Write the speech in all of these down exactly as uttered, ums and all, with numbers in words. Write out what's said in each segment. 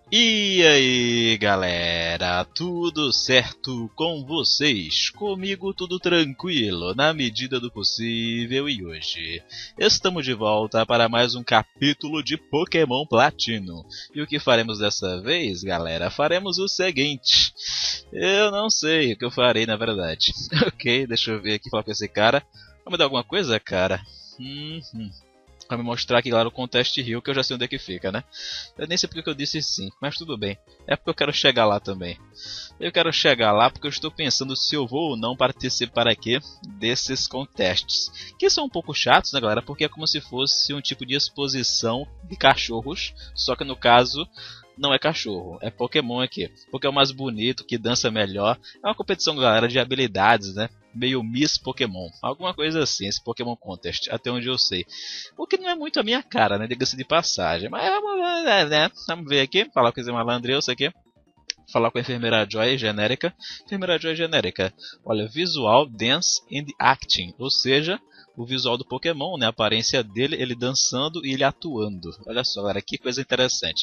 E aí galera, tudo certo com vocês? Comigo tudo tranquilo, na medida do possível, e hoje estamos de volta para mais um capítulo de Pokémon Platino. E o que faremos dessa vez, galera? Faremos o seguinte: eu não sei o que eu farei na verdade. Ok, deixa eu ver aqui, falar com esse cara. Vai me dar alguma coisa, cara? Hum, hum. Vai me mostrar aqui lá no Contest Hill, que eu já sei onde é que fica, né? Eu nem sei porque que eu disse sim, mas tudo bem. É porque eu quero chegar lá também. Eu quero chegar lá porque eu estou pensando se eu vou ou não participar aqui desses contests. Que são um pouco chatos, né, galera? Porque é como se fosse um tipo de exposição de cachorros. Só que no caso não é cachorro, é Pokémon aqui. Porque é o mais bonito, que dança melhor. É uma competição, galera, de habilidades, né? Meio Miss Pokémon, alguma coisa assim, esse Pokémon Contest, até onde eu sei. O que não é muito a minha cara, né, diga-se de passagem. Mas vamos ver, né, vamos ver aqui, falar com esse malandreus aqui. Falar com a enfermeira Joy genérica. Enfermeira Joy genérica, olha, visual, dance and acting, ou seja, o visual do Pokémon, né, a aparência dele, ele dançando e ele atuando. Olha só, galera, que coisa interessante.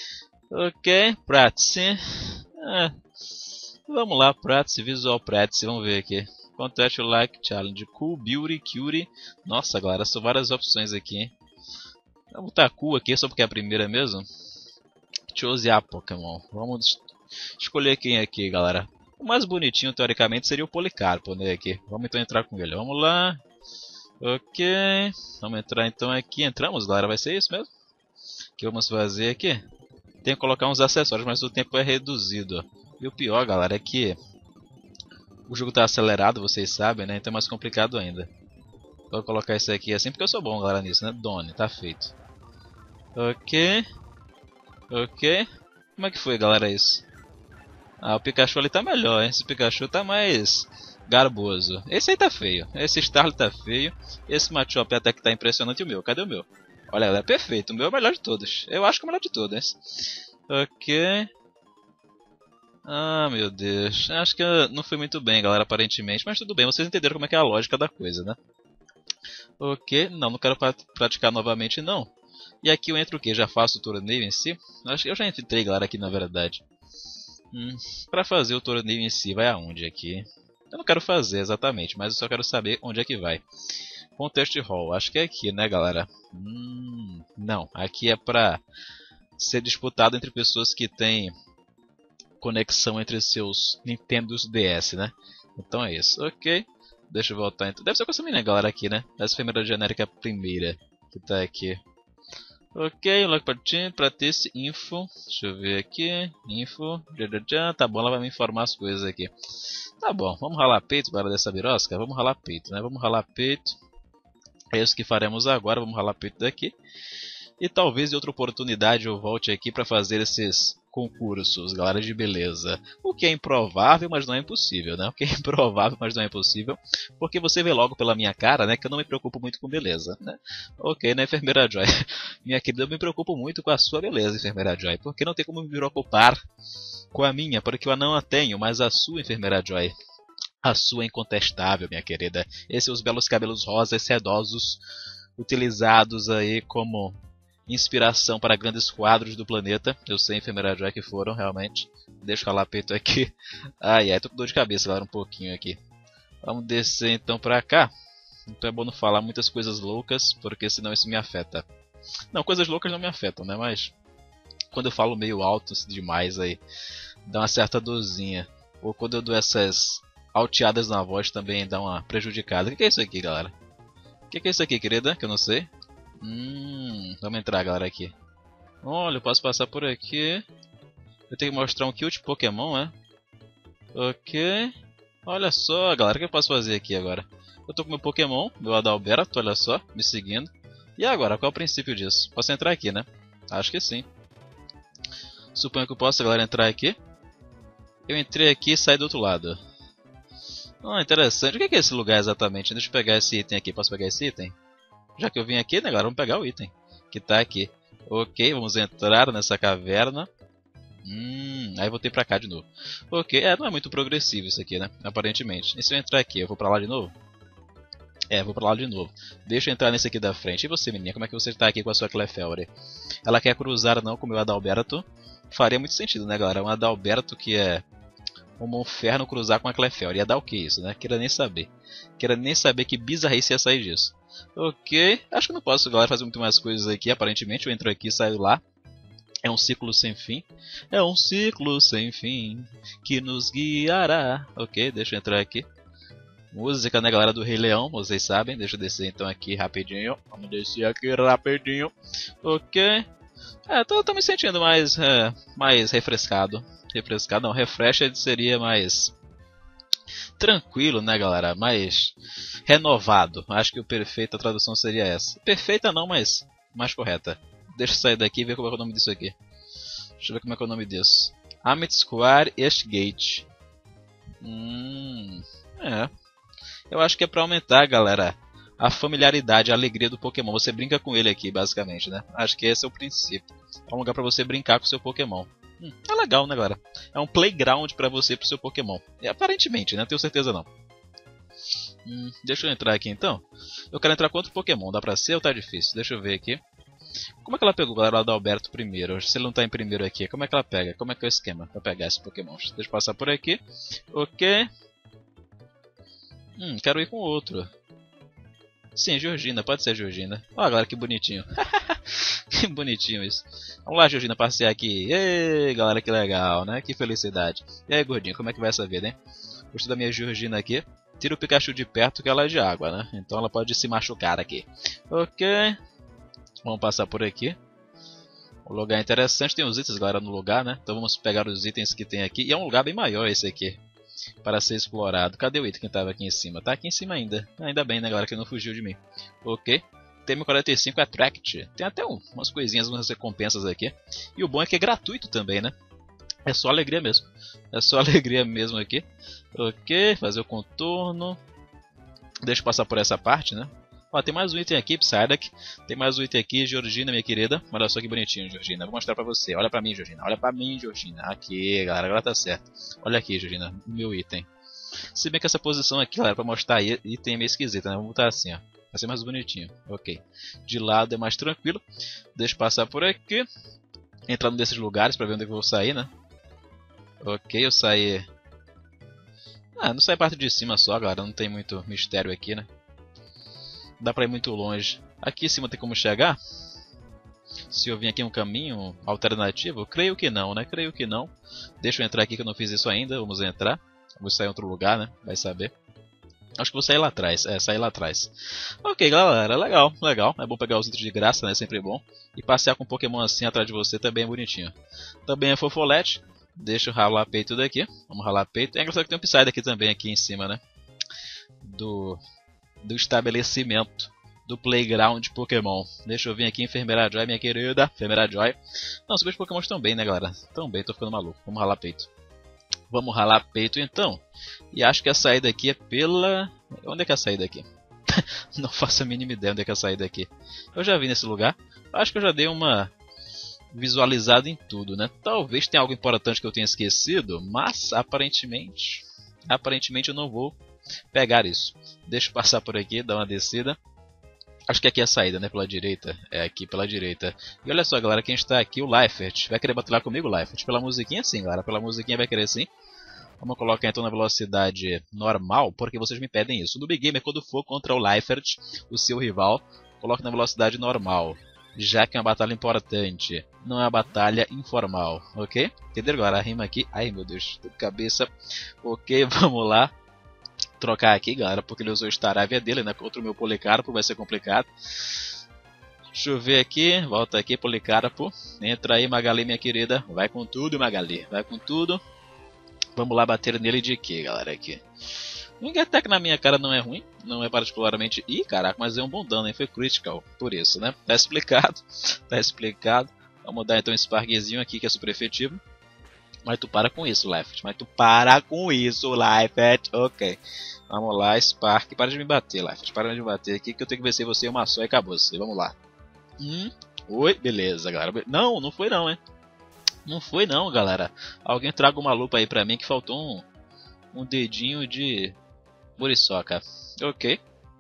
Ok, Practice. Ah, vamos lá, Practice, visual Practice, vamos ver aqui. Contest Like Challenge, Cool, Beauty, Cutie. Nossa, galera, são várias opções aqui, hein? Vamos botar Cool aqui, só porque é a primeira mesmo. Choose a Pokémon. Vamos escolher quem aqui, galera. O mais bonitinho, teoricamente, seria o Policarpo, né, aqui. Vamos então entrar com ele. Vamos lá. Ok. Vamos entrar então aqui. Entramos, galera. Vai ser isso mesmo? O que vamos fazer aqui? Tem que colocar uns acessórios, mas o tempo é reduzido. E o pior, galera, é que o jogo está acelerado, vocês sabem, né? Então é mais complicado ainda. Vou colocar isso aqui assim porque eu sou bom, galera, nisso, né? Done, tá feito. Ok. Ok. Como é que foi, galera, isso? Ah, o Pikachu ali tá melhor, hein? Esse Pikachu tá mais garboso. Esse aí tá feio. Esse Starly tá feio. Esse Machop até que tá impressionante. E o meu? Cadê o meu? Olha, ele é perfeito. O meu é o melhor de todos. Eu acho que é o melhor de todos. Ok. Ah, meu Deus. Acho que não foi muito bem, galera, aparentemente. Mas tudo bem, vocês entenderam como é que é a lógica da coisa, né? Ok. Não, não quero praticar novamente, não. E aqui eu entro o quê? Já faço o torneio em si? Acho que eu já entrei, galera, aqui na verdade. Hum, pra fazer o torneio em si, vai aonde aqui? Eu não quero fazer exatamente, mas eu só quero saber onde é que vai. Contest Hall, acho que é aqui, né, galera? Hum, não, aqui é pra ser disputado entre pessoas que têm conexão entre seus Nintendos D S, né? Então é isso, ok. Deixa eu voltar então. Deve ser com essa menina, galera, aqui, né? Essa enfermeira genérica primeira que tá aqui. Ok, like partindo, pratice, info. Deixa eu ver aqui. Info. Tá bom, ela vai me informar as coisas aqui. Tá bom, vamos ralar peito para dessa birosca? Vamos ralar peito, né? Vamos ralar peito. É isso que faremos agora, vamos ralar peito daqui. E talvez em outra oportunidade eu volte aqui para fazer esses concursos, galera, de beleza. O que é improvável, mas não é impossível, né? O que é improvável, mas não é impossível. Porque você vê logo pela minha cara, né, que eu não me preocupo muito com beleza, né? Ok, né, enfermeira Joy? Minha querida, eu me preocupo muito com a sua beleza, enfermeira Joy. Porque não tem como me preocupar com a minha, porque eu não a tenho, mas a sua, enfermeira Joy. A sua é incontestável, minha querida. Esses são os belos cabelos rosas sedosos, utilizados aí como inspiração para grandes quadros do planeta. Eu sei, enfermeira Joy, que foram, realmente. Deixa eu ralar peito aqui. Ai, ai, tô com dor de cabeça agora um pouquinho aqui. Vamos descer então pra cá. Então é bom não falar muitas coisas loucas, porque senão isso me afeta. Não, coisas loucas não me afetam, né? Mas quando eu falo meio alto demais aí, dá uma certa dorzinha. Ou quando eu dou essas alteadas na voz também dá uma prejudicada. O que é isso aqui, galera? O que é isso aqui, querida? Que eu não sei. Hum, vamos entrar, galera, aqui. Olha, eu posso passar por aqui. Eu tenho que mostrar um cute Pokémon, é? Ok. Olha só, galera, o que eu posso fazer aqui agora? Eu tô com meu Pokémon, meu Adalberto, olha só, me seguindo. E agora, qual é o princípio disso? Posso entrar aqui, né? Acho que sim. Suponho que eu possa, galera, entrar aqui. Eu entrei aqui e saí do outro lado. Ah, interessante. O que é esse lugar exatamente? Deixa eu pegar esse item aqui. Posso pegar esse item? Já que eu vim aqui, né, galera? Vamos pegar o item que tá aqui. Ok, vamos entrar nessa caverna. Hum, aí voltei pra cá de novo. Ok, é, não é muito progressivo isso aqui, né? Aparentemente. E se eu entrar aqui, eu vou pra lá de novo? É, vou pra lá de novo. Deixa eu entrar nesse aqui da frente. E você, menina, como é que você tá aqui com a sua Clefairy? Ela quer cruzar não com o meu Adalberto. faria muito sentido, né, galera? Um Adalberto que é um Monferno cruzar com a Clefairy. Ia dar o que isso, né? Queria nem saber. Queria nem saber que bizarrice ia sair disso. Ok, acho que não posso, galera, fazer muito mais coisas aqui. Aparentemente eu entro aqui e saio lá. É um ciclo sem fim. É um ciclo sem fim que nos guiará. Ok, deixa eu entrar aqui. Música, né, galera, do Rei Leão, vocês sabem. Deixa eu descer então aqui rapidinho. Vamos descer aqui rapidinho. Ok. É, tô, tô me sentindo mais, é, mais refrescado. Refrescado, não, refreshed seria mais tranquilo, né, galera? Mais renovado. Acho que o perfeito, a tradução seria essa. Perfeita não, mas mais correta. Deixa eu sair daqui e ver como é, que é o nome disso aqui. Deixa eu ver como é que é o nome disso. Amit Square Eastgate. Hum, é. Eu acho que é pra aumentar, galera, a familiaridade, a alegria do Pokémon. Você brinca com ele aqui, basicamente, né? Acho que esse é o princípio. É um lugar pra você brincar com o seu Pokémon. Hum, é legal, né, galera? É um playground pra você e pro seu Pokémon. E, aparentemente, né? Não tenho certeza não. Hum, deixa eu entrar aqui então. Eu quero entrar com outro Pokémon. Dá pra ser ou tá difícil? Deixa eu ver aqui. Como é que ela pegou, galera, o Adalberto primeiro? Se ele não tá em primeiro aqui, como é que ela pega? Como é que é o esquema pra pegar esse Pokémon? Deixa eu passar por aqui. Ok. Hum, quero ir com outro. Sim, Georgina, pode ser Georgina. Olha, galera, que bonitinho. Que bonitinho isso. Vamos lá, Georgina, passear aqui. Ei, galera, que legal, né? Que felicidade. E aí, gordinho, como é que vai essa vida, hein? Gostou da minha Georgina aqui? Tira o Pikachu de perto que ela é de água, né? Então ela pode se machucar aqui. Ok. Vamos passar por aqui. Um lugar interessante. Tem os itens, galera, no lugar, né? Então vamos pegar os itens que tem aqui. E é um lugar bem maior esse aqui para ser explorado. Cadê o item que estava aqui em cima? Tá aqui em cima ainda. Ainda bem, né, galera, que não fugiu de mim. Ok. T M quarenta e cinco Attract. Tem até um, umas coisinhas, umas recompensas aqui. E o bom é que é gratuito também, né? É só alegria mesmo. É só alegria mesmo aqui. Ok, fazer o contorno. Deixa eu passar por essa parte, né? Ó, tem mais um item aqui, Psyduck. Tem mais um item aqui, Georgina, minha querida. Olha só que bonitinho, Georgina. Vou mostrar pra você. Olha pra mim, Georgina. Olha pra mim, Georgina. Aqui, galera. Agora tá certo. Olha aqui, Georgina. Meu item. Se bem que essa posição aqui, galera, pra mostrar item é meio esquisita, né? Vamos botar assim, ó. Vai ser mais bonitinho. Ok. De lado é mais tranquilo. Deixa eu passar por aqui. Entrar num desses lugares pra ver onde é que eu vou sair, né? Ok, eu saí... Ah, não sai parte de cima só, galera. Não tem muito mistério aqui, né? Dá pra ir muito longe. Aqui em cima tem como chegar? Se eu vim aqui um caminho alternativo? Creio que não, né? Creio que não. Deixa eu entrar aqui que eu não fiz isso ainda. Vamos entrar. Vou sair em outro lugar, né? Vai saber. Acho que vou sair lá atrás. É, sair lá atrás. Ok, galera. Legal, legal. É bom pegar os itens de graça, né? Sempre bom. E passear com um Pokémon assim atrás de você também é bonitinho. Também é fofolete. Deixa eu ralar peito daqui. Vamos ralar peito. É engraçado que tem um Psyduck aqui também, aqui em cima, né? Do... do estabelecimento do playground de Pokémon. Deixa eu vir aqui, Enfermeira Joy, minha querida. Enfermeira Joy. Não, os meus Pokémon estão bem, né, galera? Estão bem, tô ficando maluco. Vamos ralar peito. Vamos ralar peito, então. E acho que a saída aqui é pela... Onde é que é a saída aqui? Não faço a mínima ideia onde é que é a saída aqui. Eu já vi nesse lugar. Acho que eu já dei uma visualizada em tudo, né? Talvez tenha algo importante que eu tenha esquecido, mas aparentemente... Aparentemente eu não vou pegar isso. Deixa eu passar por aqui, dar uma descida. Acho que aqui é a saída, né? Pela direita. É aqui pela direita. E olha só, galera, quem está aqui, o Leifert. Vai querer batalhar comigo, Leifert? Pela musiquinha sim, galera. Pela musiquinha vai querer sim. Vamos colocar então na velocidade normal, porque vocês me pedem isso. No Big Gamer, quando for contra o Leifert, o seu rival, coloque na velocidade normal. Já que é uma batalha importante, não é uma batalha informal, ok? Entenderam agora a rima aqui? Ai meu Deus, tô de cabeça. Ok, vamos lá. Trocar aqui, galera, porque ele usou o Staravia dele, né? Contra o meu Policarpo, vai ser complicado. Deixa eu ver aqui, volta aqui, Policarpo. Entra aí, Magali, minha querida. Vai com tudo, Magali, vai com tudo. Vamos lá bater nele de quê, galera, aqui? O Wing Attack na minha cara não é ruim, não é particularmente... Ih, caraca, mas é um bom dano, hein? Foi critical, por isso, né? Tá explicado, tá explicado. Vamos dar então um Sparkzinho aqui, que é super efetivo. Mas tu para com isso, Leifert. Mas tu para com isso, Leifert. Ok. Vamos lá, Spark. Para de me bater, Leifert. Para de me bater aqui que eu tenho que vencer você uma só e acabou. -se. Vamos lá. Hum. Oi, beleza, galera. Não, não foi não, hein. Não foi não, galera. Alguém traga uma lupa aí pra mim que faltou um, um dedinho de muriçoca. Ok.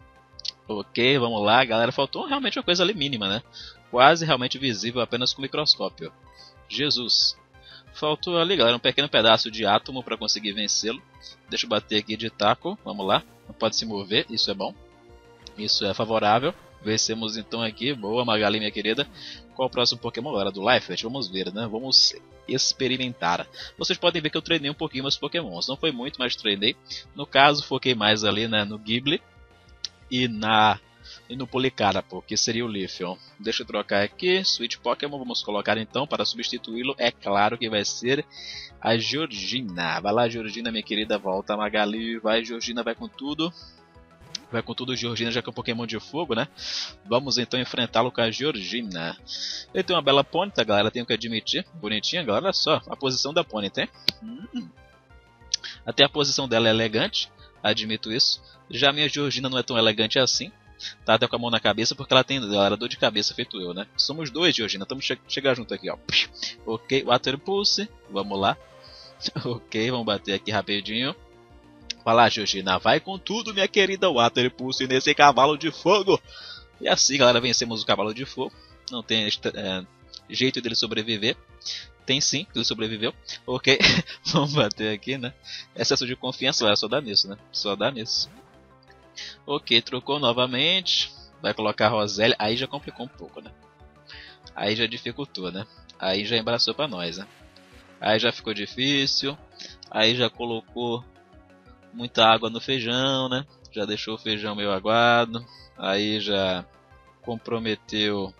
Ok, vamos lá, galera. Faltou realmente uma coisa ali mínima, né? Quase realmente visível apenas com o microscópio. Jesus. Faltou ali, galera, um pequeno pedaço de átomo para conseguir vencê-lo. Deixa eu bater aqui de taco, vamos lá. Não pode se mover, isso é bom. Isso é favorável. Vencemos então aqui, boa Magali, minha querida. Qual o próximo Pokémon agora? Do Life? Vamos ver, né? Vamos experimentar. Vocês podem ver que eu treinei um pouquinho meus Pokémons. Não foi muito, mas treinei. No caso, foquei mais ali, né, no Ghibli e na... e no Policarpo, que seria o Leafeon. Deixa eu trocar aqui, Switch Pokémon, vamos colocar então para substituí-lo, é claro que vai ser a Georgina. Vai lá, Georgina, minha querida, volta Magali, vai Georgina, vai com tudo. Vai com tudo, Georgina, já que é um Pokémon de fogo, né? Vamos então enfrentá-lo com a Georgina. Ele tem uma bela Ponyta, galera, tenho que admitir. Bonitinha, galera, olha só a posição da Ponyta, hein? Hum. Até a posição dela é elegante, admito isso. Já a minha Georgina não é tão elegante assim. Tá até com a mão na cabeça porque ela tem galera, dor de cabeça feito eu, né? Somos dois, Georgina, estamos che chegar junto aqui, ó. Ok, Water Pulse, vamos lá. Ok, vamos bater aqui rapidinho. Vai lá, Georgina, vai com tudo, minha querida Water Pulse nesse cavalo de fogo. E assim, galera, vencemos o cavalo de fogo. Não tem é, jeito dele sobreviver. Tem sim, ele sobreviveu. Ok, vamos bater aqui, né? Excesso de confiança, vai só dá nisso, né? Só dá nisso. Ok, trocou novamente. Vai colocar a Rosélia. Aí já complicou um pouco, né? Aí já dificultou, né? Aí já embaraçou pra nós, né? Aí já ficou difícil. Aí já colocou muita água no feijão, né? Já deixou o feijão meio aguado. Aí já comprometeu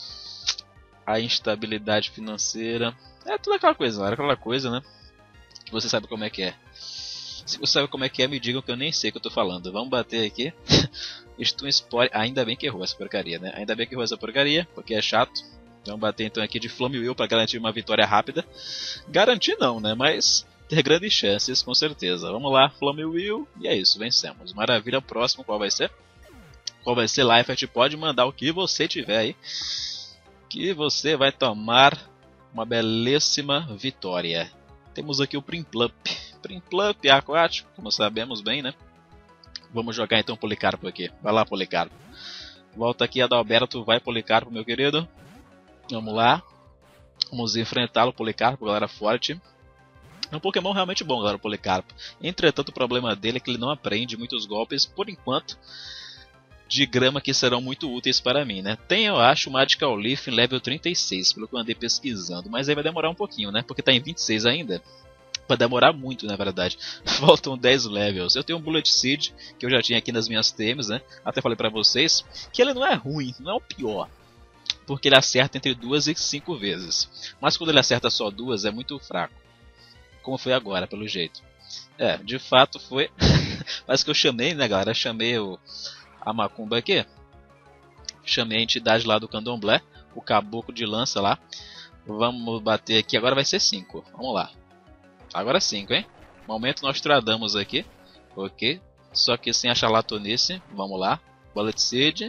a instabilidade financeira. É tudo aquela coisa, era aquela coisa, né? Que você sabe como é que é. Se você sabe como é que é, me digam que eu nem sei o que eu tô falando. Vamos bater aqui. Stun Spore. Ainda bem que errou essa porcaria, né? Ainda bem que errou essa porcaria, porque é chato. Vamos bater então aqui de Flame Wheel para garantir uma vitória rápida. Garantir não, né? Mas ter grandes chances, com certeza. Vamos lá, Flame Wheel. E é isso, vencemos. Maravilha, próximo qual vai ser? Qual vai ser? Liefert, pode mandar o que você tiver aí. Que você vai tomar uma belíssima vitória. Temos aqui o Prinplup. Prinplup aquático, como sabemos bem, né? Vamos jogar então Policarpo aqui. Vai lá, Policarpo. Volta aqui, Adalberto. Vai, Policarpo, meu querido. Vamos lá. Vamos enfrentá-lo, Policarpo, galera forte. É um Pokémon realmente bom, galera, o Policarpo. Entretanto, o problema dele é que ele não aprende muitos golpes, por enquanto, de grama que serão muito úteis para mim, né? Tem, eu acho, o Magical Leaf em level trinta e seis, pelo que eu andei pesquisando. Mas aí vai demorar um pouquinho, né? Porque tá em vinte e seis ainda. Vai demorar muito, na verdade. Faltam dez levels. Eu tenho um Bullet Seed, que eu já tinha aqui nas minhas T Ms, né? Até falei pra vocês que ele não é ruim, não é o pior. Porque ele acerta entre duas e cinco vezes. Mas quando ele acerta só duas, é muito fraco. Como foi agora, pelo jeito. É, de fato foi. Mas que eu chamei, né, galera? Eu chamei o... a Macumba aqui. Chamei a entidade lá do Candomblé. O caboclo de lança lá. Vamos bater aqui. Agora vai ser cinco. Vamos lá. Agora cinco, hein? Momento nós tradamos aqui. Ok. Só que sem a charlatonice. Vamos lá. Bullet Seed.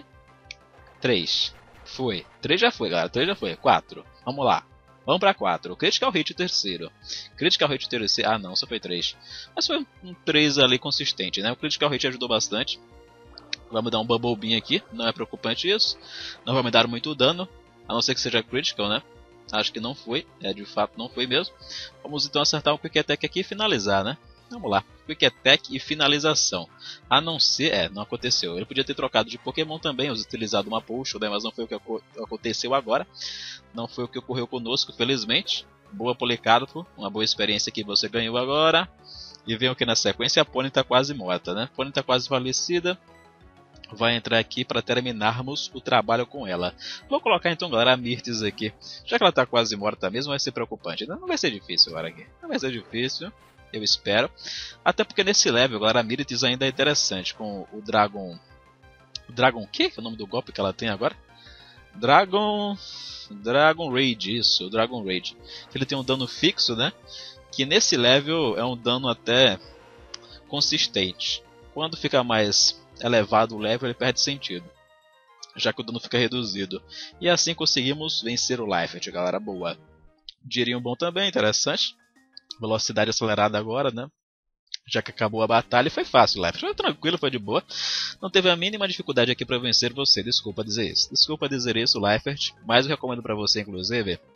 três. Foi. três já foi, galera. três já foi. quatro. Vamos lá. Vamos pra quatro. Critical Hit o terceiro. Critical Hit o terceiro. Ah, não. Só foi três. Mas foi um três ali consistente, né? O Critical Hit ajudou bastante. Vamos dar um Bubble Beam aqui. Não é preocupante isso. Não vai me dar muito dano. A não ser que seja Critical, né? Acho que não foi, é, de fato não foi mesmo. Vamos então acertar o Quick Attack aqui e finalizar, né? Vamos lá, Quick Attack e finalização. A não ser, é, não aconteceu. Ele podia ter trocado de Pokémon também, utilizado uma Potion, né? Mas não foi o que aconteceu agora. Não foi o que ocorreu conosco, felizmente. Boa, Policarpo, uma boa experiência que você ganhou agora. E vem aqui na sequência, a Pony tá quase morta, né? A Pony tá quase falecida. Vai entrar aqui para terminarmos o trabalho com ela. Vou colocar então, galera, a Mirtes aqui. Já que ela está quase morta mesmo, vai ser preocupante. Não vai ser difícil agora aqui. Não vai ser difícil, eu espero. Até porque nesse level, galera, a Mirtes ainda é interessante. Com o Dragon... O Dragon o quê? Que é o nome do golpe que ela tem agora? Dragon... Dragon Rage, isso. Dragon Rage. Ele tem um dano fixo, né? Que nesse level é um dano até consistente. Quando fica mais... elevado o level, ele perde sentido, já que o dano fica reduzido. E assim conseguimos vencer o Liefert, galera, boa. Dinheirinho bom também, interessante. Velocidade acelerada agora, né? Já que acabou a batalha, e foi fácil, Liefert. Foi tranquilo, foi de boa. Não teve a mínima dificuldade aqui para vencer você, desculpa dizer isso. Desculpa dizer isso, Liefert, mas eu recomendo para você, inclusive,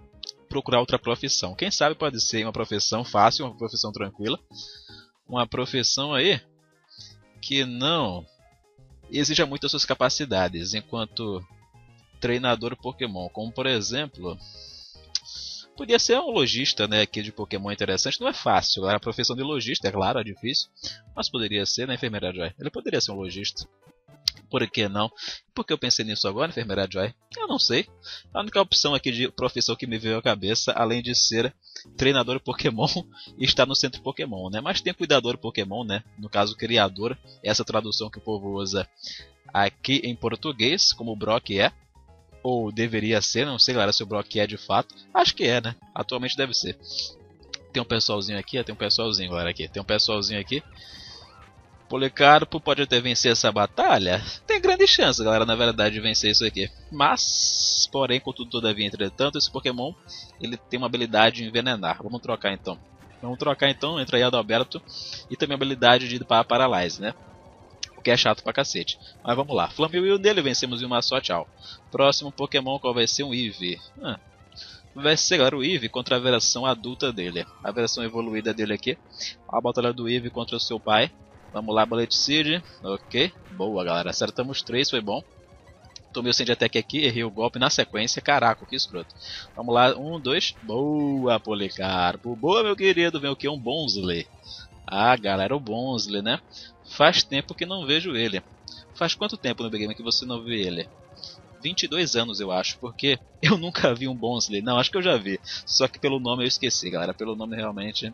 procurar outra profissão. Quem sabe pode ser uma profissão fácil, uma profissão tranquila. Uma profissão aí que não exija muito as suas capacidades enquanto treinador Pokémon. Como por exemplo, podia ser um lojista, né, aqui de Pokémon interessante. Não é fácil, a profissão de lojista, é claro, é difícil. Mas poderia ser, né, enfermeira Joy? Ele poderia ser um lojista. Por que não? Por que eu pensei nisso agora, enfermeira Joy? Eu não sei. A única opção aqui de profissão que me veio à cabeça, além de ser treinador Pokémon, está no centro Pokémon, né? Mas tem cuidador Pokémon, né? No caso, criador. Essa tradução que o povo usa aqui em português, como o Brock é. Ou deveria ser, não sei, galera, se o Brock é de fato. Acho que é, né? Atualmente deve ser. Tem um pessoalzinho aqui, tem um pessoalzinho, galera, aqui. Tem um pessoalzinho aqui. Policarpo pode até vencer essa batalha? Tem grande chance, galera, na verdade, de vencer isso aqui. Mas, porém, contudo, todavia, entretanto, esse Pokémon ele tem uma habilidade de envenenar. Vamos trocar então. Vamos trocar então, entra aí Adalberto. E também a habilidade de ir para a Paralyze, né? O que é chato pra cacete. Mas vamos lá. Flamewheel dele, vencemos em uma só, tchau. Próximo Pokémon, qual vai ser? Um Eevee. Ah, vai ser, galera, o Eevee contra a versão adulta dele. A versão evoluída dele aqui. A batalha do Eevee contra o seu pai. Vamos lá, Bullet Seed. Ok. Boa, galera. Acertamos três, foi bom. Tomei o Sand Attack aqui, errei o golpe na sequência. Caraca, que escroto. Vamos lá, um, dois. Boa, Policarpo. Boa, meu querido. Vem o que? Um Bonsly. Ah, galera, o Bonsly, né? Faz tempo que não vejo ele. Faz quanto tempo no Big Game que você não vê ele? vinte e dois anos, eu acho. Porque eu nunca vi um Bonsly. Não, acho que eu já vi. Só que pelo nome eu esqueci, galera. Pelo nome realmente...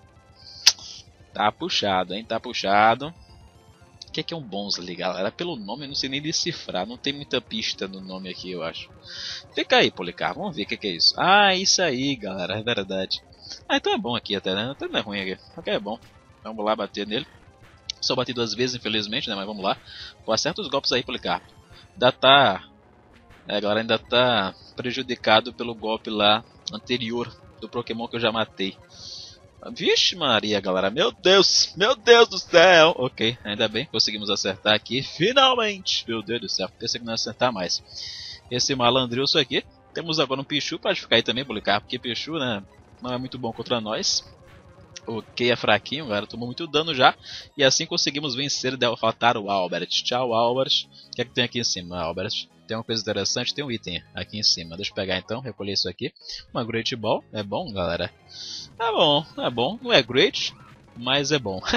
Tá puxado, hein? Tá puxado. O que é, que é um Bonsly, galera? Pelo nome eu não sei nem decifrar. Não tem muita pista no nome aqui, eu acho. Fica aí, Policarpo. Vamos ver o que, que é isso. Ah, isso aí, galera. É verdade. Ah, então é bom aqui até, né? Até não é ruim aqui. Ok, é bom. Vamos lá bater nele. Só bati duas vezes, infelizmente, né? Mas vamos lá. Pô, acerta os golpes aí, Policarpo. Ainda tá... É, galera, ainda tá prejudicado pelo golpe lá anterior do Pokémon que eu já matei. Vixe Maria, galera, meu Deus, meu Deus do céu. Ok, ainda bem, conseguimos acertar aqui, finalmente. Meu Deus do céu, pensei que não ia acertar mais. Esse malandrilso aqui. Temos agora um Pichu, pode ficar aí também, Policarpo, porque Pichu, né, não é muito bom contra nós. Ok, é fraquinho, galera, tomou muito dano já. E assim conseguimos vencer e derrotar o Albert. Tchau, Albert. O que é que tem aqui em cima, Albert? Tem uma coisa interessante, tem um item aqui em cima. Deixa eu pegar então, recolher isso aqui. Uma Great Ball, é bom, galera? É bom, é bom. Não é great, mas é bom.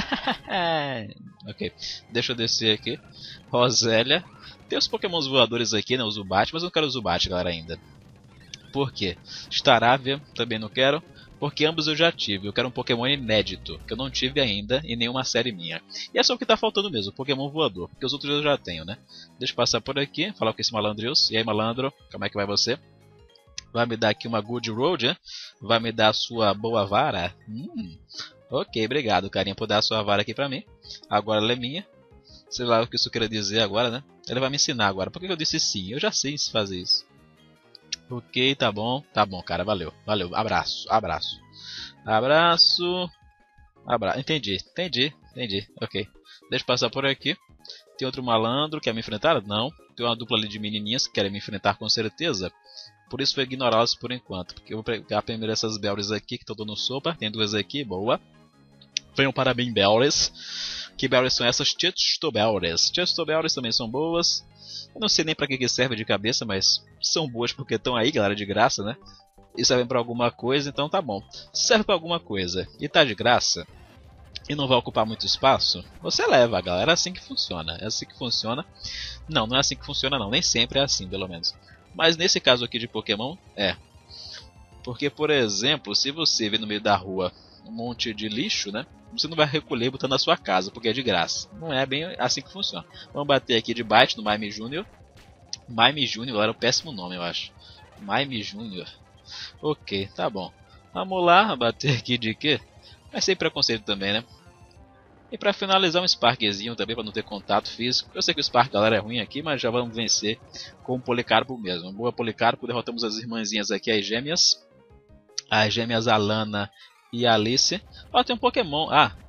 Ok, deixa eu descer aqui. Rosélia. Tem os Pokémons voadores aqui, né? O Zubat, mas eu não quero o Zubat, galera, ainda. Por quê? Staravia, também não quero. Porque ambos eu já tive. Eu quero um Pokémon inédito, que eu não tive ainda em nenhuma série minha. E é só o que tá faltando mesmo, Pokémon voador. Porque os outros eu já tenho, né? Deixa eu passar por aqui, falar com esse malandrius. E aí, malandro, como é que vai você? Vai me dar aqui uma Good Road, né? Vai me dar a sua boa vara? Hum. Ok, obrigado, carinha, por dar a sua vara aqui pra mim. Agora ela é minha. Sei lá o que isso quer dizer agora, né? Ele vai me ensinar agora. Por que eu disse sim? Eu já sei fazer isso. Ok, tá bom. Tá bom, cara. Valeu. Valeu. Abraço. Abraço. Abraço. Abraço. Entendi. Entendi. Entendi. Ok. Deixa eu passar por aqui. Tem outro malandro que quer me enfrentar? Não. Tem uma dupla ali de menininhas que querem me enfrentar com certeza. Por isso vou ignorá-los por enquanto. Porque eu vou pegar primeiro essas Belries aqui que estão dando sopa. Tem duas aqui. Boa. Venham para mim, Belries. Que Belries são essas? Chestobelries. Chestobelries também são boas. Eu não sei nem pra que, que serve de cabeça, mas são boas porque estão aí, galera, de graça, né? E servem pra alguma coisa, então tá bom. Se serve pra alguma coisa e tá de graça, e não vai ocupar muito espaço, você leva, galera. É assim que funciona. É assim que funciona. Não, não é assim que funciona não. Nem sempre é assim, pelo menos. Mas nesse caso aqui de Pokémon, é. Porque, por exemplo, se você vê no meio da rua um monte de lixo, né? Você não vai recolher e botar na sua casa, porque é de graça. Não é bem assim que funciona. Vamos bater aqui de bite no Mime Júnior Mime Júnior era um péssimo nome, eu acho. Mime Júnior Ok, tá bom. Vamos lá, bater aqui de quê? Mas sem preconceito também, né? E pra finalizar um Sparkzinho também, pra não ter contato físico. Eu sei que o Spark, galera, é ruim aqui, mas já vamos vencer com o Policarpo mesmo. Boa, Policarpo. Derrotamos as irmãzinhas aqui, as gêmeas. As gêmeas Alana e Alice. Ó, tem um Pokémon. Ah,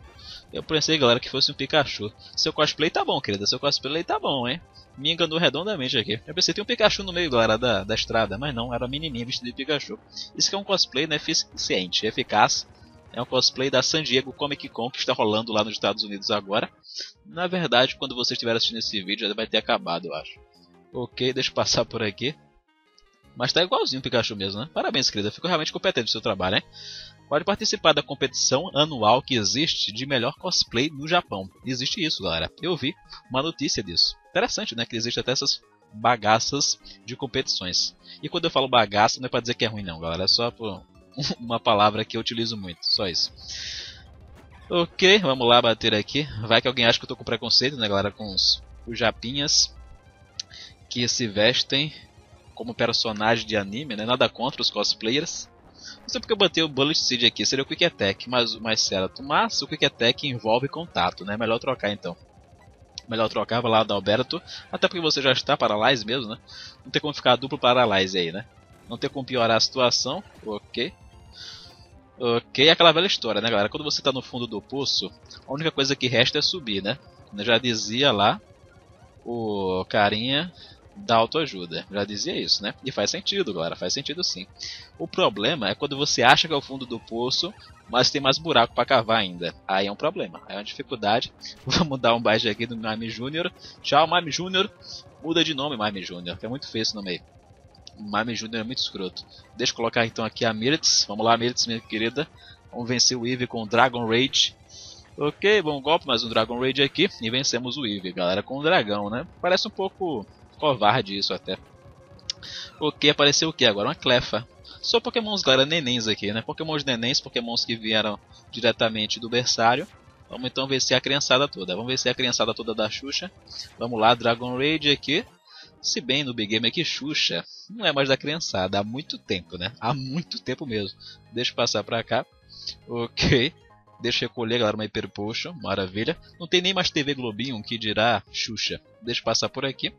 Eu pensei, galera, que fosse um Pikachu. Seu cosplay tá bom, querida. Seu cosplay tá bom, hein? Me enganou redondamente aqui. Eu pensei que tem um Pikachu no meio, galera, da, da estrada. Mas não, era a menininha vestida de Pikachu. Isso que é um cosplay, né, eficiente, eficaz. É um cosplay da San Diego Comic Con que está rolando lá nos Estados Unidos agora. Na verdade, quando você estiver assistindo esse vídeo, já vai ter acabado, eu acho. Ok, deixa eu passar por aqui. Mas tá igualzinho o Pikachu mesmo, né? Parabéns, querida. Fico realmente competente no seu trabalho, hein? Pode participar da competição anual que existe de melhor cosplay no Japão. Existe isso, galera. Eu vi uma notícia disso. Interessante, né? Que existe até essas bagaças de competições. E quando eu falo bagaça, não é pra dizer que é ruim, não, galera. É só por uma palavra que eu utilizo muito. Só isso. Ok, vamos lá bater aqui. Vai que alguém acha que eu tô com preconceito, né, galera? Com os, os japinhas que se vestem como personagem de anime, né? Nada contra os cosplayers. Não sei porque eu botei o Bullet Seed aqui, seria o Quick Attack, mas mais certo. Mas o Quick Attack envolve contato, né? Melhor trocar então. Melhor trocar, vai lá da Alberto. Até porque você já está Paralyze mesmo, né? Não tem como ficar duplo Paralyze aí, né? Não tem como piorar a situação. Ok. Ok, é aquela velha história, né, galera? Quando você está no fundo do poço, a única coisa que resta é subir, né? Eu já dizia lá o carinha da autoajuda. Já dizia isso, né? E faz sentido, galera. Faz sentido sim. O problema é quando você acha que é o fundo do poço, mas tem mais buraco para cavar ainda. Aí é um problema. Aí é uma dificuldade. Vamos dar um badge aqui do Mime Júnior Tchau, Mime Júnior Muda de nome, Mime Júnior que é muito feio esse nome aí. Mime Júnior é muito escroto. Deixa eu colocar então aqui a Mirtz. Vamos lá, Mirtz, minha querida. Vamos vencer o Eevee com o Dragon Rage. Ok, bom golpe, mais um Dragon Rage aqui. E vencemos o Eevee, galera, com o dragão, né? Parece um pouco covarde isso até. Ok, apareceu o que agora? Uma Cleffa. Só pokémons, galera, nenéns aqui, né? Pokémons nenéns, pokémons que vieram diretamente do berçário. Vamos então vencer a criançada toda. Vamos vencer a criançada toda da Xuxa. Vamos lá, Dragon Rage aqui. Se bem no Big Game aqui, Xuxa não é mais da criançada há muito tempo, né? Há muito tempo mesmo. Deixa eu passar pra cá. Ok. Deixa eu recolher, galera, uma Hyper Potion. Maravilha. Não tem nem mais T V Globinho, que dirá Xuxa. Deixa eu passar por aqui.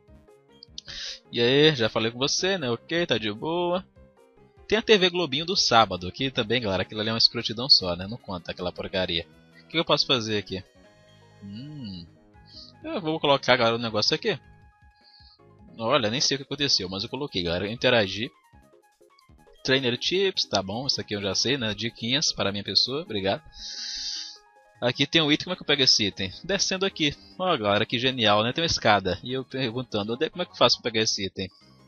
E aí, já falei com você, né? Ok, tá de boa. Tem a T V Globinho do sábado aqui também, galera. Aquilo ali é uma escrotidão só, né? Não conta aquela porcaria. O que eu posso fazer aqui? Hum... Eu vou colocar, galera, o um negócio aqui. Olha, nem sei o que aconteceu, mas eu coloquei, galera. Interagir. Trainer Tips, tá bom. Isso aqui eu já sei, né? Diquinhas para a minha pessoa, obrigado. Aqui tem um item, como é que eu pego esse item? Descendo aqui. Ó, galera, que genial, né? Tem uma escada. E eu perguntando, onde é, como é que eu faço para pegar esse item?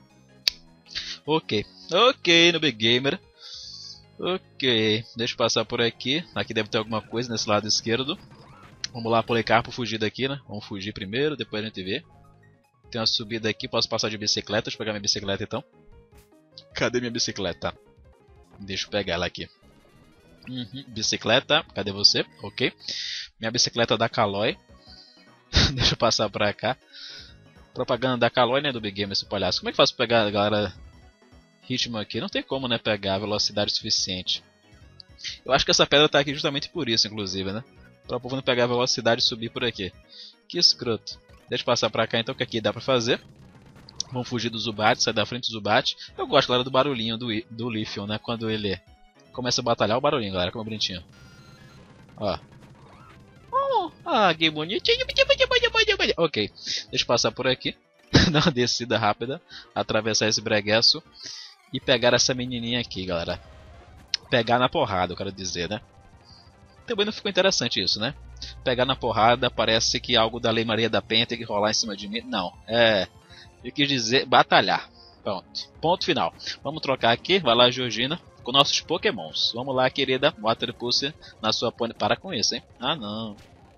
Ok. Ok, no Big Gamer. Ok. Deixa eu passar por aqui. Aqui deve ter alguma coisa nesse lado esquerdo. Vamos lá, Policarpo, fugir daqui, né? Vamos fugir primeiro, depois a gente vê. Tem uma subida aqui, posso passar de bicicleta. Deixa eu pegar minha bicicleta então. Cadê minha bicicleta? Deixa eu pegar ela aqui. Uhum. Bicicleta, cadê você? Ok. Minha bicicleta da Caloi. Deixa eu passar pra cá. Propaganda da Caloi, né? Do Big Game, esse palhaço. Como é que faz pra pegar, galera, ritmo aqui? Não tem como, né? Pegar velocidade suficiente. Eu acho que essa pedra tá aqui justamente por isso, inclusive, né? Pra o povo não pegar velocidade e subir por aqui. Que escroto. Deixa eu passar pra cá então, que aqui dá pra fazer. Vamos fugir do Zubat, sair da frente do Zubat. Eu gosto, galera, do barulhinho do, do Leafeon, né? Quando ele começa a batalhar, o barulhinho, galera, como é bonitinho. Ó. Oh, ah, que bonitinho. Ok, deixa eu passar por aqui. Dar uma descida rápida. Atravessar esse bregueço. E pegar essa menininha aqui, galera. Pegar na porrada, eu quero dizer, né? Também não ficou interessante isso, né? Pegar na porrada, parece que algo da Lei Maria da Penha tem que rolar em cima de mim. Não, é... Eu quis dizer batalhar. Pronto, ponto final. Vamos trocar aqui, vai lá, Georgina, com nossos pokémons. Vamos lá, querida, Waterpulse na sua pone. Para com isso, hein? Ah, não.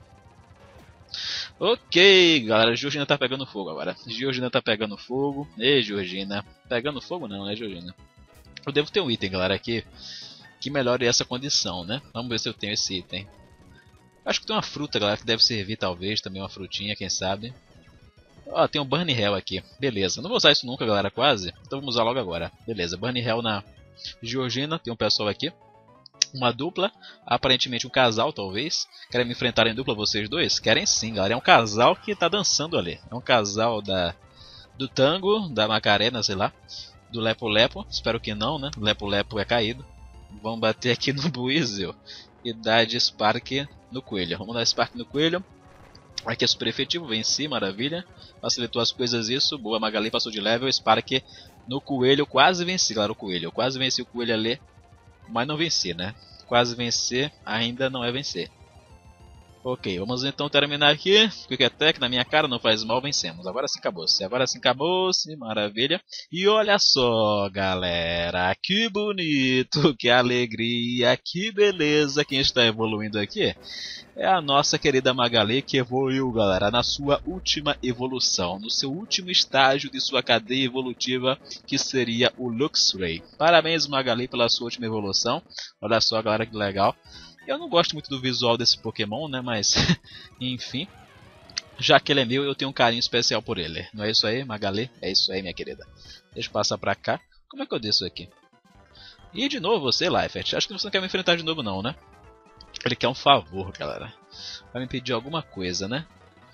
Ok, galera, Georgina tá pegando fogo agora. Georgina tá pegando fogo. Ei, Georgina. Pegando fogo não, né, Georgina? Eu devo ter um item, galera, aqui que melhore essa condição, né? Vamos ver se eu tenho esse item. Acho que tem uma fruta, galera, que deve servir talvez, também uma frutinha, quem sabe. Ó, tem um Burn Hell aqui. Beleza, não vou usar isso nunca, galera, quase. Então vamos usar logo agora. Beleza, Burn Hell na Georgina. Tem um pessoal aqui. Uma dupla, aparentemente um casal, talvez. Querem me enfrentar em dupla vocês dois? Querem sim, galera. É um casal que tá dançando ali. É um casal da do Tango, da Macarena, sei lá. Do Lepo Lepo. Espero que não, né? Lepo Lepo é caído. Vamos bater aqui no Buizel e dar de Spark no coelho. Vamos dar Spark no coelho. Aqui é super efetivo, venci, maravilha. Facilitou as coisas isso, boa, Magali passou de level. Spark no coelho, eu quase venci, claro, o coelho. Eu quase venci o coelho ali, mas não venci, né? Quase vencer, ainda não é vencer. Ok, vamos então terminar aqui. Quick Attack na minha cara, não faz mal, vencemos. Agora sim acabou-se, agora sim acabou-se, maravilha. E olha só, galera, que bonito, que alegria, que beleza. Quem está evoluindo aqui é a nossa querida Magali, que evoluiu, galera, na sua última evolução, no seu último estágio de sua cadeia evolutiva, que seria o Luxray. Parabéns, Magali, pela sua última evolução. Olha só, galera, que legal. Eu não gosto muito do visual desse Pokémon, né, mas enfim, já que ele é meu, eu tenho um carinho especial por ele. Não é isso aí, Magali? É isso aí, minha querida. Deixa eu passar pra cá. Como é que eu desço aqui? E de novo você, Leifert. Acho que você não quer me enfrentar de novo não, né? Ele quer um favor, galera. Vai me pedir alguma coisa, né?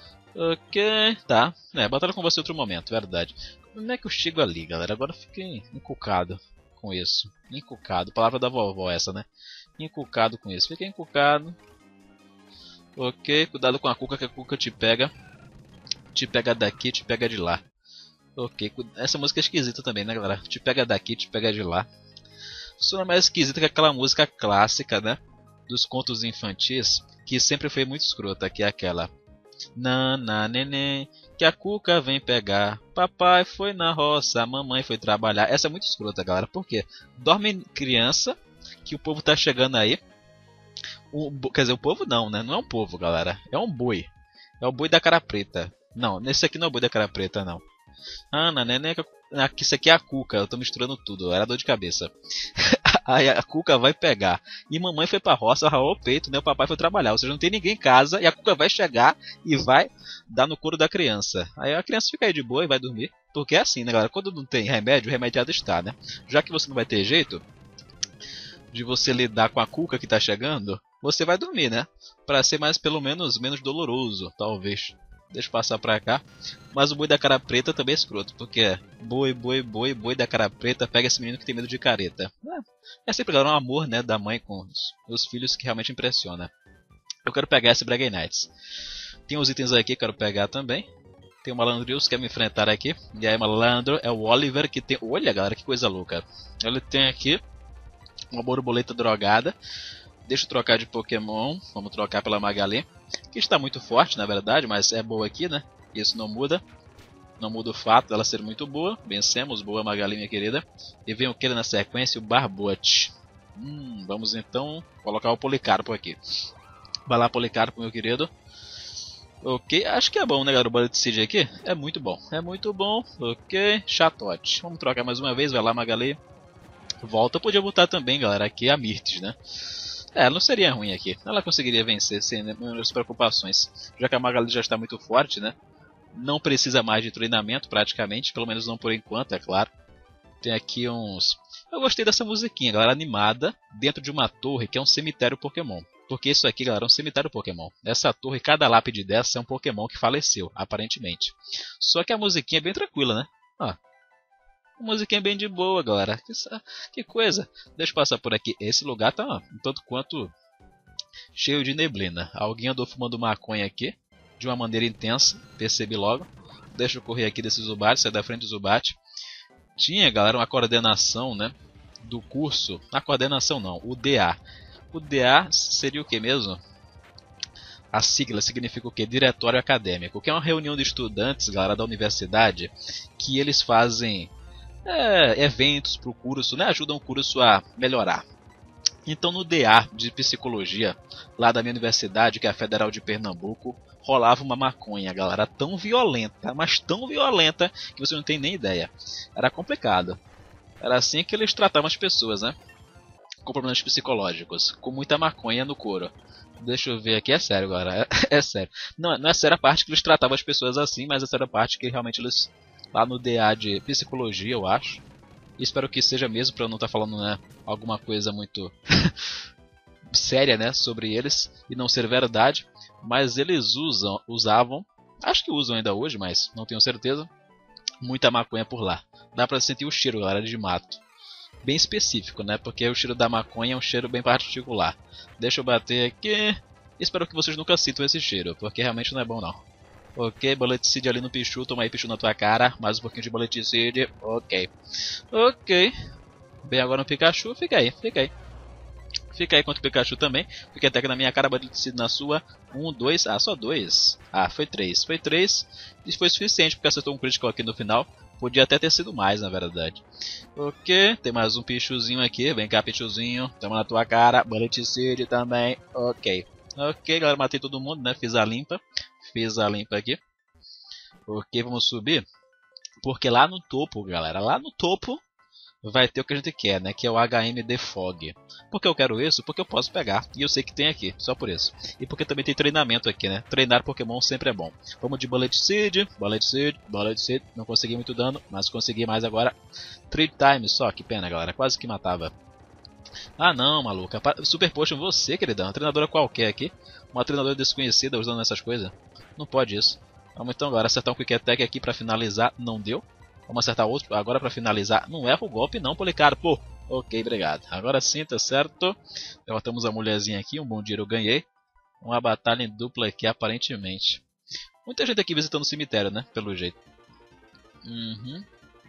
Ok, tá. É, batalha com você outro momento, verdade. Como é que eu chego ali, galera? Agora eu fiquei encucado com isso. Encucado. Palavra da vovó essa, né? Encucado com isso. Fiquei encucado. Ok, cuidado com a cuca, que a cuca te pega. Te pega daqui, te pega de lá. Ok, essa música é esquisita também, né, galera? Te pega daqui, te pega de lá. Só mais esquisita que aquela música clássica, né? Dos contos infantis, que sempre foi muito escrota, que é aquela Nana, neném, que a cuca vem pegar. Papai foi na roça, a mamãe foi trabalhar. Essa é muito escrota, galera. Por quê? Dorme criança, que o povo tá chegando aí. O, quer dizer, o povo não, né? Não é um povo, galera. É um boi. É o boi da cara preta. Não, nesse aqui não é o boi da cara preta, não. Ana, neném, isso aqui é a cuca. Eu tô misturando tudo. Era dor de cabeça. Aí a cuca vai pegar. E mamãe foi pra roça, ralou o peito, né? O papai foi trabalhar. Ou seja, não tem ninguém em casa. E a cuca vai chegar e vai dar no couro da criança. Aí a criança fica aí de boa e vai dormir. Porque é assim, né, galera? Quando não tem remédio, o remediado está, né? Já que você não vai ter jeito de você lidar com a cuca que tá chegando, você vai dormir, né? Pra ser mais, pelo menos, menos doloroso, talvez. Deixa eu passar pra cá. Mas o boi da cara preta também é escroto. Porque é boi, boi, boi, boi da cara preta. Pega esse menino que tem medo de careta. É, é sempre um amor, né, da mãe com os, os filhos que realmente impressiona. Eu quero pegar esse Bragganites. Tem uns itens aqui que eu quero pegar também. Tem o Malandrius que quer me enfrentar aqui. E aí, Malandro é o Oliver que tem... Olha, galera, que coisa louca. Ele tem aqui uma borboleta drogada. Deixa eu trocar de Pokémon. Vamos trocar pela Magali, que está muito forte, na verdade, mas é boa aqui, né? Isso não muda. Não muda o fato dela ser muito boa. Vencemos, boa Magali, minha querida. E vem o que na sequência? O Barbote. Hum, vamos então colocar o Policarpo aqui. Vai lá, Policarpo, meu querido. Ok, acho que é bom, né, galera? O Bullet Seed aqui é muito bom. É muito bom. Ok, Chatote. Vamos trocar mais uma vez. Vai lá, Magali. Volta. Eu podia botar também, galera, aqui a Mirtes, né? É, não seria ruim aqui. Ela conseguiria vencer sem nenhumas preocupações. Já que a Magali já está muito forte, né? Não precisa mais de treinamento, praticamente. Pelo menos não por enquanto, é claro. Tem aqui uns... Eu gostei dessa musiquinha, galera, animada. Dentro de uma torre que é um cemitério Pokémon. Porque isso aqui, galera, é um cemitério Pokémon. Essa torre, cada lápide dessa é um Pokémon que faleceu, aparentemente. Só que a musiquinha é bem tranquila, né? Ó. A musiquinha é bem de boa, galera. Que, que coisa. Deixa eu passar por aqui. Esse lugar tá, ó, um tanto quanto cheio de neblina. Alguém andou fumando maconha aqui de uma maneira intensa. Percebi logo. Deixa eu correr aqui desse Zubat. Sai da frente do Zubat. Tinha, galera, uma coordenação, né, do curso. A coordenação não. O D A. O D A seria o que mesmo? A sigla significa o que? Diretório Acadêmico. Que é uma reunião de estudantes, galera, da universidade. Que eles fazem... É, eventos para o curso, né? Ajudam o curso a melhorar. Então no D A de Psicologia, lá da minha universidade, que é a Federal de Pernambuco, rolava uma maconha, galera, tão violenta, mas tão violenta, que você não tem nem ideia. Era complicado. Era assim que eles tratavam as pessoas, né? Com problemas psicológicos, com muita maconha no couro. Deixa eu ver aqui, é sério, galera, é, é sério. Não, não é sério a parte que eles tratavam as pessoas assim, mas é sério a parte que realmente eles... Lá no D A de Psicologia, eu acho. Espero que seja mesmo, para eu não estar tá falando, né, alguma coisa muito séria, né, sobre eles e não ser verdade. Mas eles usam, usavam, acho que usam ainda hoje, mas não tenho certeza, muita maconha por lá. Dá para sentir o cheiro, galera, de mato. Bem específico, né, porque o cheiro da maconha é um cheiro bem particular. Deixa eu bater aqui. Espero que vocês nunca sintam esse cheiro, porque realmente não é bom não. Ok, Bullet Seed ali no Pichu, toma aí Pichu na tua cara, mais um pouquinho de Bullet Seed, ok. Ok, bem agora no Pikachu, fica aí, fica aí. Fica aí contra o Pikachu também, fica até aqui na minha cara, Bullet Seed na sua, um, dois, ah, só dois. Ah, foi três, foi três, e foi suficiente porque acertou um crítico aqui no final. Podia até ter sido mais, na verdade. Ok, tem mais um Pichuzinho aqui. Vem cá, Pichuzinho. Toma na tua cara. Bullet Seed também. Ok. Ok, galera, matei todo mundo, né? Fiz a limpa. Fiz a limpa aqui. Ok, vamos subir. Porque lá no topo, galera, lá no topo vai ter o que a gente quer, né? Que é o H M D Fog. Por que eu quero isso? Porque eu posso pegar. E eu sei que tem aqui, só por isso. E porque também tem treinamento aqui, né? Treinar Pokémon sempre é bom. Vamos de Bullet Seed, Bullet Seed, Bullet Seed. Não consegui muito dano, mas consegui mais agora. Three times só, que pena, galera. Quase que matava. Ah não, maluca. Super Potion, você, queridão. Uma treinadora qualquer aqui. Uma treinadora desconhecida usando essas coisas. Não pode isso. Vamos então agora acertar um Quick Attack aqui pra finalizar. Não deu. Vamos acertar outro agora pra finalizar. Não erra o golpe não, Policarpo. Ok, obrigado. Agora sim, tá certo. Derrotamos a mulherzinha aqui. Um bom dinheiro eu ganhei. Uma batalha em dupla aqui, aparentemente. Muita gente aqui visitando o cemitério, né? Pelo jeito. Uhum.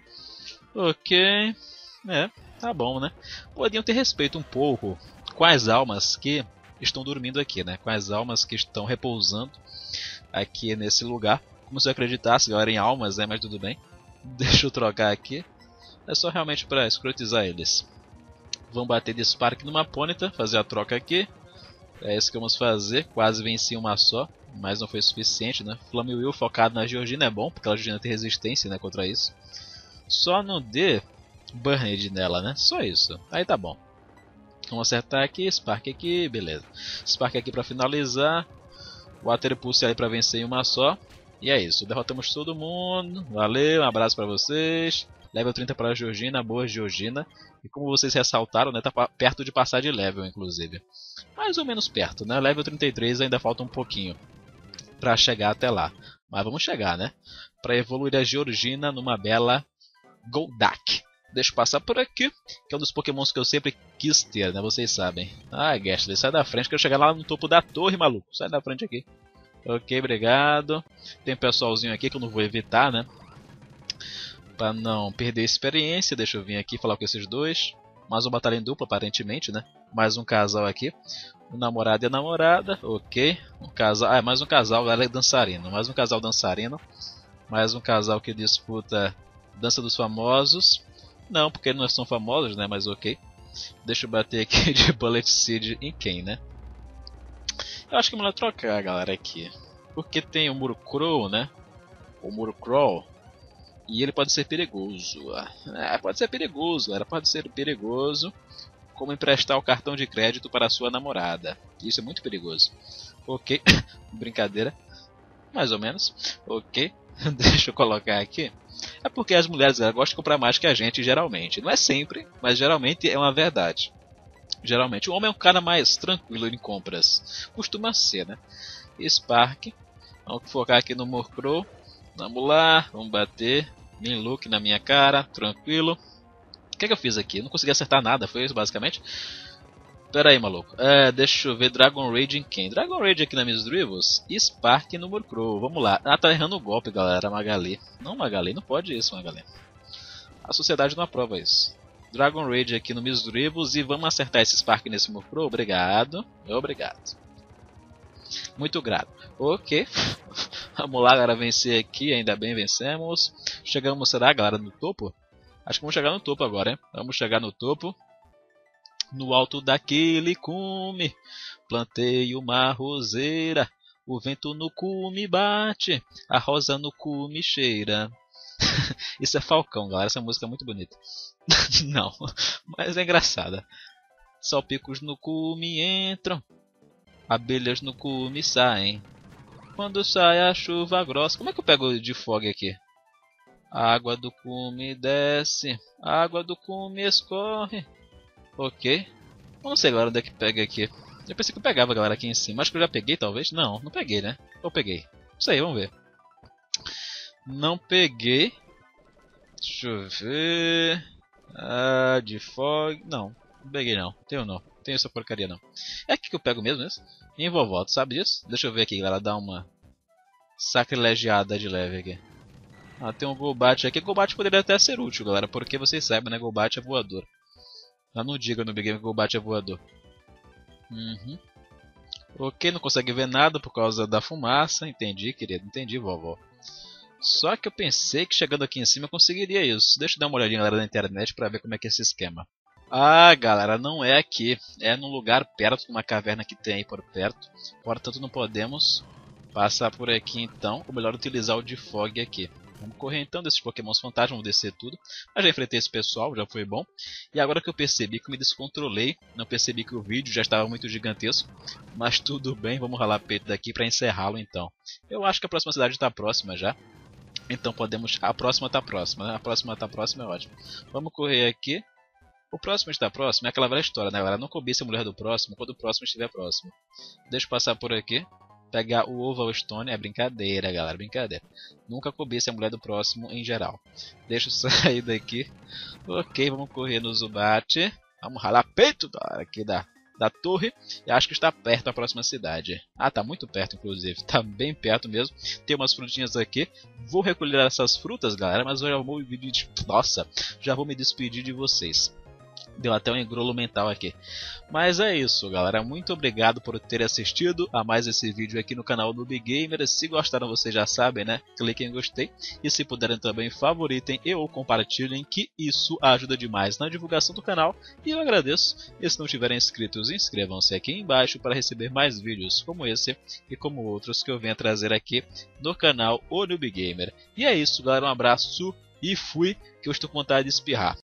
Ok. É, tá bom, né? Podiam ter respeito um pouco com as almas que estão dormindo aqui, né? Com as almas que estão repousando aqui nesse lugar. Como se eu acreditasse, galera, em almas, né? Mas tudo bem. Deixa eu trocar aqui. É só realmente para escrotizar eles. Vamos bater de Spark numa Ponyta, fazer a troca aqui. É isso que vamos fazer. Quase venci uma só, mas não foi suficiente, né? Flame Wheel focado na Georgina é bom, porque a Georgina tem resistência, né, contra isso. Só não dê Burned nela, né? Só isso. Aí tá bom. Vamos acertar aqui, Spark aqui, beleza. Spark aqui para finalizar. Water Pulse aí para vencer em uma só. E é isso, derrotamos todo mundo. Valeu, um abraço para vocês. Level trinta para a Georgina, boa Georgina. E como vocês ressaltaram, né, tá perto de passar de level, inclusive. Mais ou menos perto, né? Level trinta e três ainda falta um pouquinho para chegar até lá. Mas vamos chegar, né? Para evoluir a Georgina numa bela Golduck. Deixa eu passar por aqui, que é um dos pokémons que eu sempre quis ter, né? Vocês sabem. Ah, Gastly, sai da frente, quero chegar lá no topo da torre, maluco. Sai da frente aqui. Ok, obrigado. Tem um pessoalzinho aqui que eu não vou evitar, né? Pra não perder experiência. Deixa eu vir aqui falar com esses dois. Mais uma batalha em dupla, aparentemente, né? Mais um casal aqui. Um namorado e a namorada. Ok. Um casal. Ah, mais um casal, ela é dançarino. Mais um casal dançarino. Mais um casal que disputa Dança dos Famosos. Não, porque não são famosos, né? Mas ok. Deixa eu bater aqui de Bullet Seed em quem, né? Eu acho que é melhor trocar, galera, aqui. Porque tem o Murkrow, né? O Murkrow. E ele pode ser perigoso. É, pode ser perigoso, galera. Pode ser perigoso. Como emprestar o cartão de crédito para a sua namorada. Isso é muito perigoso. Ok. Brincadeira. Mais ou menos. Ok. Deixa eu colocar aqui. É porque as mulheres galera, gostam de comprar mais que a gente, geralmente. Não é sempre, mas geralmente é uma verdade. Geralmente, o homem é um cara mais tranquilo em compras. Costuma ser, né? Spark. Vamos focar aqui no Murkrow. Vamos lá, vamos bater. Minlook na minha cara, tranquilo. O que, é que eu fiz aqui? Eu não consegui acertar nada, foi isso basicamente? Pera aí, maluco. É, deixa eu ver Dragon Rage em quem? Dragon Rage aqui na Miss Drivels e Spark no Murkrow. Vamos lá. Ah, tá errando o golpe, galera. Magali. Não, Magali, não pode isso, Magali. A sociedade não aprova isso. Dragon Rage aqui no Miss Dribbles e vamos acertar esse Spark nesse Murkrow. Obrigado. Obrigado. Muito grato. Ok. Vamos lá, galera, vencer aqui. Ainda bem, vencemos. Chegamos, será, galera, no topo? Acho que vamos chegar no topo agora, hein? Vamos chegar no topo. No alto daquele cume, plantei uma roseira. O vento no cume bate, a rosa no cume cheira. Isso é Falcão, galera. Essa música é muito bonita. Não, mas é engraçada. Salpicos no cume entram, abelhas no cume saem. Quando sai a chuva grossa. Como é que eu pego de fog aqui? A água do cume desce, a água do cume escorre. Ok. Eu não sei agora onde é que pega aqui. Eu pensei que eu pegava, galera, aqui em cima. Acho que eu já peguei, talvez. Não, não peguei, né? Ou peguei? Não sei, vamos ver. Não peguei. Deixa eu ver. Ah, de fog. Não, não peguei não. Tem ou não? Tem essa porcaria não. É aqui que eu pego mesmo isso? Em vovó, tu sabe disso? Deixa eu ver aqui, galera. Dá uma sacrilegiada de leve aqui. Ah, tem um Golbat aqui. Golbat poderia até ser útil, galera. Porque vocês sabem, né? Golbat é voador. Mas não diga no Big Game que Golbat é voador. Uhum. Ok, não consegue ver nada por causa da fumaça. Entendi, querido. Entendi, vovó. Só que eu pensei que chegando aqui em cima eu conseguiria isso. Deixa eu dar uma olhadinha, galera, na internet pra ver como é que é esse esquema. Ah, galera, não é aqui. É num lugar perto, numa caverna que tem aí por perto. Portanto, não podemos passar por aqui então. Ou melhor, utilizar o de Fog aqui. Vamos correr então desses Pokémons fantasmas, vamos descer tudo. Mas já enfrentei esse pessoal, já foi bom. E agora que eu percebi que eu me descontrolei, não percebi que o vídeo já estava muito gigantesco. Mas tudo bem, vamos ralar peito daqui para encerrá-lo então. Eu acho que a próxima cidade está próxima já. Então podemos... A próxima está próxima, né? A próxima está próxima é ótimo. Vamos correr aqui. O próximo está próximo, é aquela velha história, né, galera? Não cobiça a mulher do próximo quando o próximo estiver próximo. Deixa eu passar por aqui. Pegar o Oval Stone é brincadeira, galera, brincadeira. Nunca cobiça a mulher do próximo em geral. Deixa eu sair daqui. Ok, vamos correr no Zubat. Vamos ralar peito aqui da, da torre. E acho que está perto da próxima cidade. Ah, tá muito perto, inclusive. Tá bem perto mesmo. Tem umas frutinhas aqui. Vou recolher essas frutas, galera, mas eu já vou me despedir. Nossa, já vou me despedir de vocês. Deu até um engrolo mental aqui. Mas é isso, galera. Muito obrigado por ter assistido a mais esse vídeo aqui no canal Noob Gamer. Se gostaram, vocês já sabem, né? Cliquem em gostei. E se puderem também, favoritem e ou compartilhem, que isso ajuda demais na divulgação do canal. E eu agradeço. E se não tiverem inscritos, inscrevam-se aqui embaixo para receber mais vídeos como esse e como outros que eu venho trazer aqui no canal O Noob Gamer. E é isso, galera. Um abraço e fui, que eu estou com vontade de espirrar.